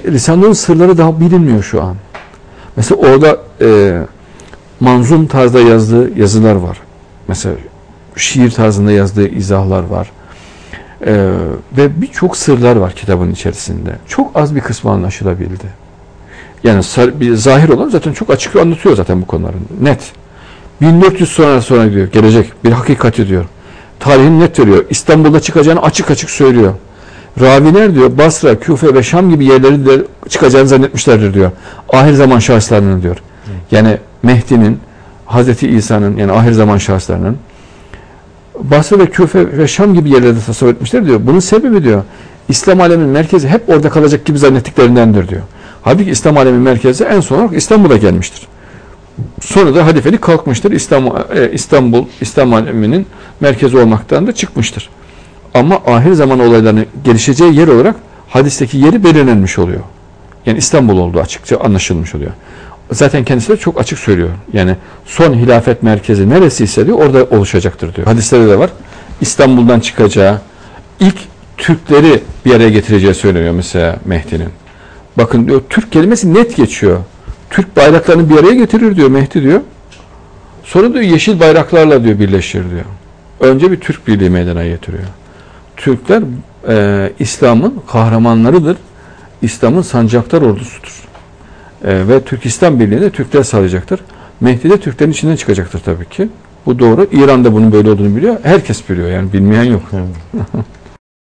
Risale-i sırları daha bilinmiyor şu an. Mesela orada manzum tarzda yazdığı yazılar var. Mesela şiir tarzında yazdığı izahlar var. Ve birçok sırlar var kitabın içerisinde. Çok az bir kısmı anlaşılabildi. Yani bir zahir olan zaten çok açık anlatıyor zaten bu konuların. Net. 1400 sonra diyor, gelecek bir hakikati diyor. Tarihini net veriyor. İstanbul'da çıkacağını açık açık söylüyor. Raviler diyor Basra, Küfe ve Şam gibi yerleri de çıkacağını zannetmişlerdir diyor. Ahir zaman şahıslarının diyor. Yani Mehdi'nin, Hazreti İsa'nın yani ahir zaman şahıslarının Basra ve Küfe ve Şam gibi yerlerde tasavvur etmişler diyor. Bunun sebebi diyor İslam aleminin merkezi hep orada kalacak gibi zannettiklerindendir diyor. Halbuki İslam aleminin merkezi en son olarak İstanbul'a gelmiştir. Sonra da halifelik kalkmıştır. İstanbul, İslam aleminin merkezi olmaktan da çıkmıştır. Ama ahir zaman olaylarının gelişeceği yer olarak hadisteki yeri belirlenmiş oluyor. Yani İstanbul olduğu açıkça anlaşılmış oluyor. Zaten kendisi de çok açık söylüyor. Yani son hilafet merkezi neresiyse diyor orada oluşacaktır diyor. Hadislerde de var. İstanbul'dan çıkacağı, ilk Türkleri bir araya getireceği söyleniyor mesela Mehdi'nin. Bakın diyor Türk kelimesi net geçiyor. Türk bayraklarını bir araya getirir diyor Mehdi diyor. Sonra diyor yeşil bayraklarla diyor birleşir diyor. Önce bir Türk birliği meydana getiriyor. Türkler İslam'ın kahramanlarıdır. İslam'ın sancaktar ordusudur. Ve Türkistan Birliği'ni de Türkler sağlayacaktır. Mehdi de Türklerin içinden çıkacaktır tabii ki. Bu doğru. İran'da bunun böyle olduğunu biliyor. Herkes biliyor yani bilmeyen yok. Evet.